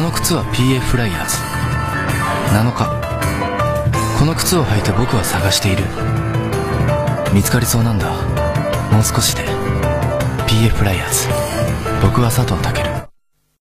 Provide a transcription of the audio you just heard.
の靴は PA フライヤーズ。7日、この靴を履いて僕は探している。見つかりそうなんだ。もう少しで。 PA フライヤーズ。僕は佐藤健。